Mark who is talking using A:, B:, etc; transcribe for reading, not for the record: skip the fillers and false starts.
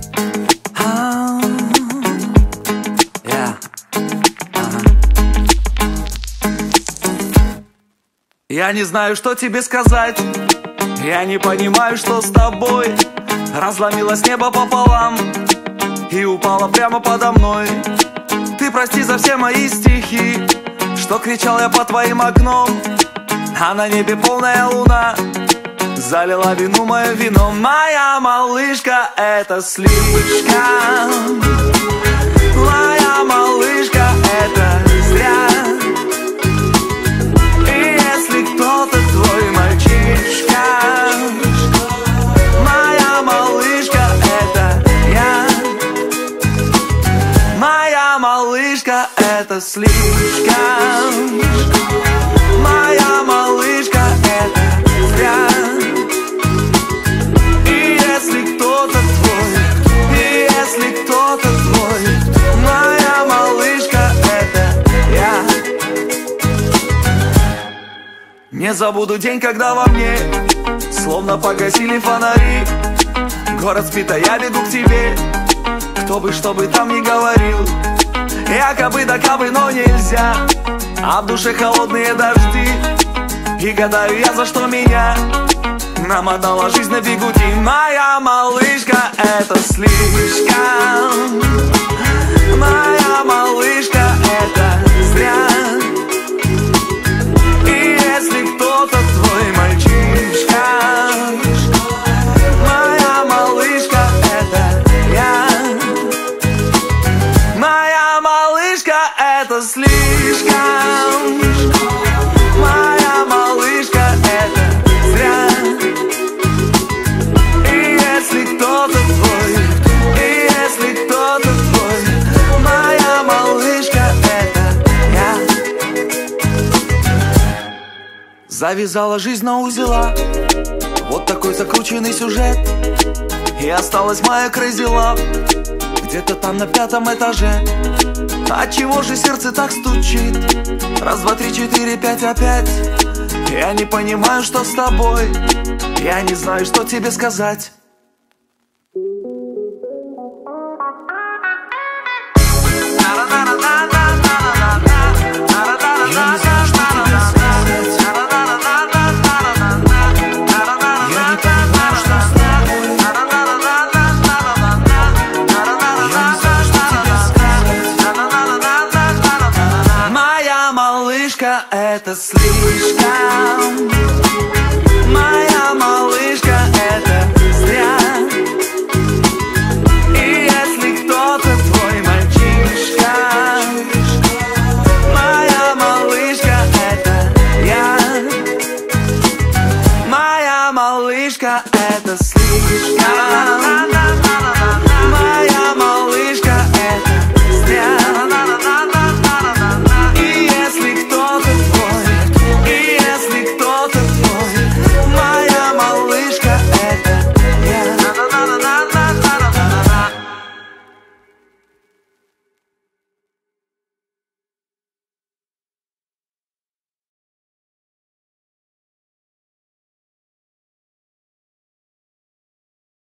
A: Я не знаю, что тебе сказать. Я не понимаю, что с тобой. Разломилось небо пополам и упала прямо подо мной. Ты прости за все мои стихи, что кричал я под твоим окном. А на небе полная луна залила вину мое вино. Моя малышка, это слишком. Моя малышка, это зря. И если кто-то твой мальчишка, моя малышка, это я. Моя малышка, это слишком. Моя малышка, это зря. И если кто-то твой, и если кто-то твой, моя малышка, это я. Не забуду день, когда во мне словно погасили фонари. Город спит, а я бегу к тебе. Кто бы, что бы там ни говорил, якобы да кабы, но нельзя. А в душе холодные дожди, и гадаю я, за что меня намотала жизнь на бегути. Моя малышка, это слишком. Моя малышка, это зря. И если кто-то твой мальчишка, моя малышка, это я. Моя малышка, это слишком. Моя малышка, это зря. И если кто-то твой, и если кто-то твой, моя малышка, это я. Завязала жизнь на узела, вот такой закрученный сюжет. И осталась моя crazy love где-то там на 5-м этаже. Отчего же сердце так стучит? Раз, два, три, четыре, пять, опять. Я не понимаю, что с тобой. Я не знаю, что тебе сказать. Это слишком. Моя малышка, это зря. И если кто-то твой мальчишка, моя малышка, это я. Моя малышка, это слишком.